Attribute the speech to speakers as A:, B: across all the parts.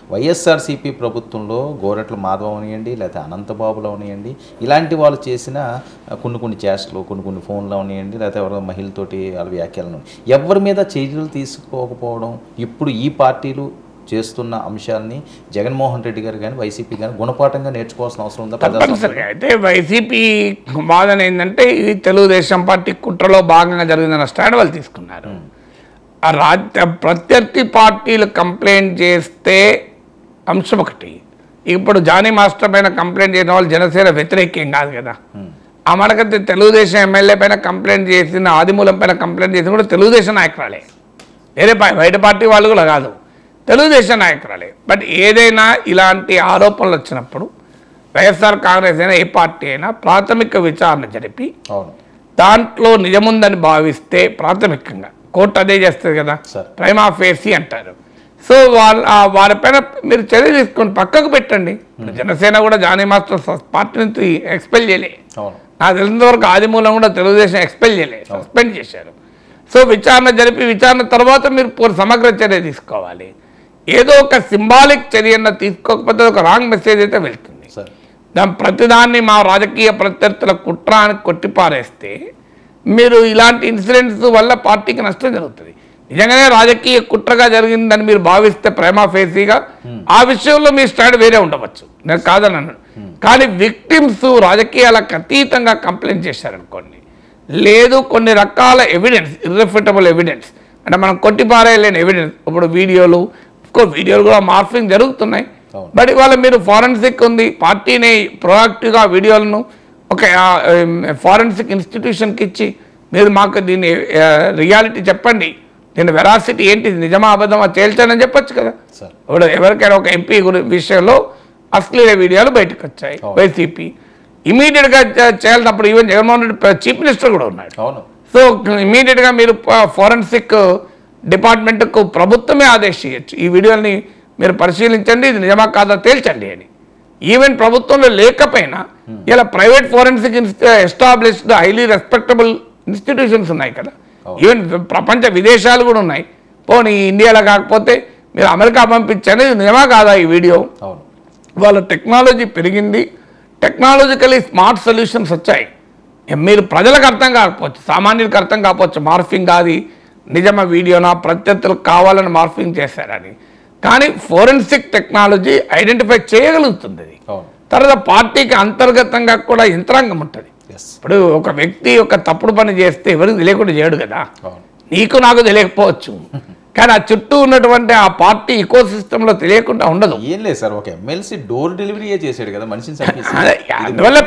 A: వైఎస్ఆర్సీపీ ప్రభుత్వంలో గోరట్ల మాధవ్ అవనియండి, లేకపోతే అనంతబాబులు అవనియండి, ఇలాంటి వాళ్ళు చేసిన కొన్ని చేష్టలు, కొన్ని ఫోన్లు అవనియండి, లేకపోతే ఎవరో మహిళతోటి వాళ్ళ వ్యాఖ్యలను ఎవరి మీద చర్యలు తీసుకోకపోవడం, ఇప్పుడు ఈ పార్టీలు చేస్తున్న అంశాలని జగన్మోహన్ రెడ్డి గారు కానీ వైసీపీ కానీ గుణపాఠంగా నేర్చుకోవాల్సిన అవసరం ఉందా?
B: తప్పనిసరిగా. అయితే వైసీపీ వాదన ఏంటంటే ఇది తెలుగుదేశం పార్టీ కుట్రలో భాగంగా జరిగిందన్న స్టాండ్ వాళ్ళు తీసుకున్నారు. ప్రత్యర్థి పార్టీలు కంప్లైంట్ చేస్తే అంశం ఒకటి, ఇప్పుడు జానీ మాస్టర్ పైన కంప్లైంట్ చేసిన వాళ్ళు జనసేన వ్యతిరేకం కాదు కదా. ఆ మనకైతే తెలుగుదేశం ఎమ్మెల్యే పైన కంప్లైంట్ చేసిన, ఆదిమూలం పైన కంప్లైంట్ చేసిన కూడా తెలుగుదేశం నాయకురాలే, వేరే బయట పార్టీ వాళ్ళు కూడా కాదు, తెలుగుదేశం నాయకురాలే. బట్ ఏదైనా ఇలాంటి ఆరోపణలు వచ్చినప్పుడు వైఎస్ఆర్ కాంగ్రెస్ అయినా ఏ పార్టీ అయినా ప్రాథమిక విచారణ జరిపి దాంట్లో నిజముందని భావిస్తే ప్రాథమికంగా కోర్టు అదే చేస్తుంది కదా, ప్రైమా ఫేసి అంటారు. సో వారిపైన మీరు చర్య తీసుకొని పక్కకు పెట్టండి. జనసేన కూడా జానీ మాస్టర్ పార్టీ నుంచి ఎక్స్పెల్ చేయలే, నాకు తెలిసినంత వరకు ఆదిమూలం కూడా తెలుగుదేశం ఎక్స్పెల్ చేయలే, సస్పెండ్ చేశారు. సో విచారణ జరిపి విచారణ తర్వాత మీరు సమగ్ర చర్య తీసుకోవాలి. ఏదో ఒక సింబాలిక్ చర్యను తీసుకోకపోతే ఒక రాంగ్ మెసేజ్ అయితే వెళ్తుంది. ప్రతిదాన్ని మా రాజకీయ ప్రత్యర్థుల కుట్రానికి కొట్టిపారేస్తే మీరు ఇలాంటి ఇన్సిడెంట్స్ వల్ల పార్టీకి నష్టం జరుగుతుంది. నిజంగానే రాజకీయ కుట్రగా జరిగిందని మీరు భావిస్తే ప్రైమా ఫేసీగా ఆ విషయంలో మీ స్టాండ్ వేరే ఉండవచ్చు, నేను కాదని అన్నాను. కానీ విక్టిమ్స్ రాజకీయాలకు అతీతంగా కంప్లైంట్ చేశారనుకోండి, లేదు కొన్ని రకాల ఎవిడెన్స్, ఇర్రిఫ్యూటబుల్ ఎవిడెన్స్ అంటే మనం కొట్టిపారేయలేని ఎవిడెన్స్, ఇప్పుడు వీడియోలు కూడా మార్ఫింగ్ జరుగుతున్నాయి. బట్ ఇవాళ మీరు ఫారెన్సిక్ ఉంది, పార్టీని ప్రొయాక్టివ్గా వీడియోలను ఒక ఫారెన్సిక్ ఇన్స్టిట్యూషన్కి ఇచ్చి మీరు మాకు దీన్ని రియాలిటీ చెప్పండి, దీని వెరాసిటీ ఏంటి, నిజమా అబద్ధమా తేల్చానని చెప్పొచ్చు కదా. ఇప్పుడు ఎవరికైనా ఒక ఎంపీ విషయంలో అశ్లీల వీడియోలు బయటకు వచ్చాయి, వైసీపీ ఇమీడియట్గా చేయాల్సినప్పుడు even Jaganmohan Reddy chief minister కూడా ఉన్నాడు. సో ఇమీడియట్గా మీరు ఫారెన్సిక్ డిపార్ట్మెంట్కు ప్రభుత్వమే ఆదేశించచ్చు, ఈ వీడియోని మీరు పరిశీలించండి, ఇది నిజమా కాదా తేల్చండి అని. ఈవెన్ ప్రభుత్వంలో లేకపోయినా ఇలా private forensic established highly respectable institutions ఉన్నాయి కదా, ఈవెన్ ప్రపంచ విదేశాలు కూడా ఉన్నాయి. పోనీ ఇండియాలో కాకపోతే మీరు అమెరికా పంపించండి, ఇది నిజమా కాదా ఈ వీడియో. వాళ్ళ టెక్నాలజీ పెరిగింది, టెక్నాలజికలీ స్మార్ట్ సొల్యూషన్స్ వచ్చాయి. మీరు ప్రజలకు అర్థం కాకపోవచ్చు, సామాన్యులకు అర్థం కాకపోవచ్చు మార్ఫింగ్ కాదు నిజమా వీడియోనా, ప్రత్యర్థులకు కావాలని మార్ఫింగ్ చేశారని. కానీ ఫోరెన్సిక్ టెక్నాలజీ ఐడెంటిఫై చేయగలుగుతుంది. తర్వాత పార్టీకి అంతర్గతంగా కూడా యంత్రాంగం ఉంటుంది. ఇప్పుడు ఒక వ్యక్తి ఒక తప్పుడు పని చేస్తే ఎవరికి తెలియకుండా చేయడు కదా, నీకు నాకు తెలియకపోవచ్చు, కానీ ఆ చుట్టూ ఉన్నటువంటి ఆ పార్టీ ఈకో సిస్టంలో తెలియకుండా ఉండదు.
A: ఏం లేదు సార్, ఒక ఎమ్మెల్సీ డోర్ డెలివరీ చేశాడు కదా మనిషిని.
B: అందువల్ల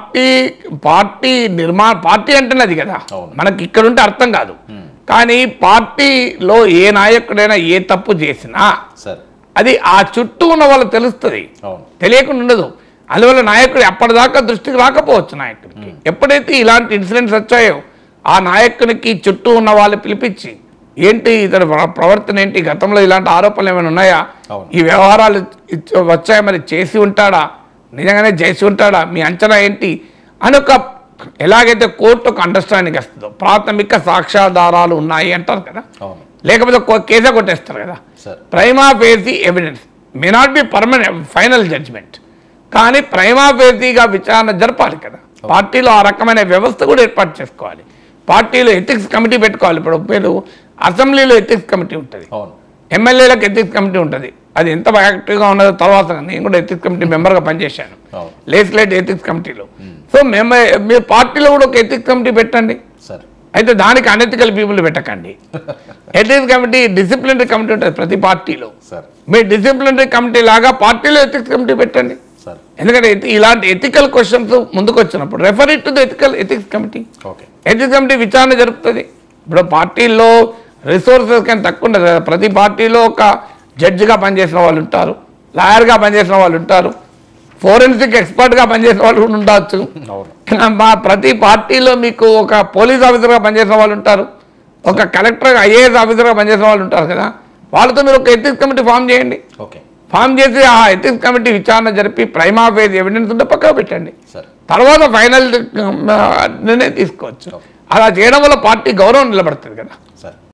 B: పార్టీ అంటేనే అది కదా, మనకి ఇక్కడ ఉంటే అర్థం కాదు. కానీ పార్టీలో ఏ నాయకుడైనా ఏ తప్పు చేసినా అది ఆ చుట్టూ ఉన్న వాళ్ళు తెలుస్తుంది, తెలియకుండా ఉండదు. అందువల్ల నాయకుడు ఎప్పటిదాకా దృష్టికి రాకపోవచ్చు నాయకుడికి. ఎప్పుడైతే ఇలాంటి ఇన్సిడెంట్స్ వచ్చాయో ఆ నాయకునికి చుట్టూ ఉన్న వాళ్ళు పిలిపించి ఏంటి ఇతని ప్రవర్తన ఏంటి, గతంలో ఇలాంటి ఆరోపణలు ఏమైనా ఉన్నాయా, ఈ వ్యవహారాలు వచ్చాయా, మరి చేసి ఉంటాడా, నిజంగానే చేసి ఉంటాడా, మీ అంచనా ఏంటి అని ఒక ఎలాగైతే కోర్టు ఒక అండర్స్టాండింగ్ వస్తుందో, ప్రాథమిక సాక్ష్యాధారాలు ఉన్నాయి అంటారు కదా, లేకపోతే కేసే కొట్టేస్తారు కదా. Prima facie evidence may not be permanent final judgment, కానీ ప్రైమా ఫేసీగా విచారణ జరపాలి కదా. పార్టీలో ఆ రకమైన వ్యవస్థ కూడా ఏర్పాటు చేసుకోవాలి, పార్టీలో ఎథిక్స్ కమిటీ పెట్టుకోవాలి. ఇప్పుడు మీరు అసెంబ్లీలో ఎథిక్స్ కమిటీ ఉంటుంది, ఎమ్మెల్యేలకు ఎథిక్స్ కమిటీ ఉంటుంది, అది ఎంత యాక్టివ్గా ఉన్నదో తర్వాత నేను కూడా ఎథిక్స్ కమిటీ మెంబర్గా పనిచేశాను, లెజిస్లేటివ్ ఎథిక్స్ కమిటీలో. సో మీరు పార్టీలో కూడా ఒక ఎథిక్స్ కమిటీ పెట్టండి. అయితే దానికి అనెథికల్ పీపుల్ పెట్టకండి. ఎథిక్స్ కమిటీ డిసిప్లినరీ కమిటీ ఉంటుంది ప్రతి పార్టీలో, మీరు డిసిప్లినరీ కమిటీ లాగా పార్టీలో ఎథిక్స్ కమిటీ పెట్టండి. ఎందుకంటే ఇలాంటి ఎథికల్ క్వశ్చన్స్ ముందుకు వచ్చినప్పుడు refer it to the ethics committee. Ethics committee విచారణ జరుపుతుంది. ఇప్పుడు పార్టీల్లో రిసోర్సెస్ కానీ తక్కువ ఉండదు కదా, ప్రతి పార్టీలో ఒక జడ్జిగా పనిచేసిన వాళ్ళు ఉంటారు, లాయర్గా పనిచేసిన వాళ్ళు ఉంటారు, ఫోరెన్సిక్ ఎక్స్పర్ట్గా పనిచేసిన వాళ్ళు కూడా ఉండవచ్చు. ప్రతి పార్టీలో మీకు ఒక పోలీస్ ఆఫీసర్గా పనిచేసిన వాళ్ళు ఉంటారు, ఒక కలెక్టర్ ఐఏఎస్ ఆఫీసర్గా పనిచేసిన వాళ్ళు ఉంటారు కదా, వాళ్ళతో మీరు ఒక ఎథిక్స్ కమిటీ ఫామ్ చేయండి. ఫామ్ చేసి ఆ ఎథిక్స్ కమిటీ విచారణ జరిపి ప్రైమా ఫేస్ ఎవిడెన్స్ ఉంటే పక్కకు పెట్టండి, తర్వాత ఫైనల్ నిర్ణయం తీసుకోవచ్చు. అలా చేయడం వల్ల పార్టీ గౌరవం నిలబడుతుంది కదా.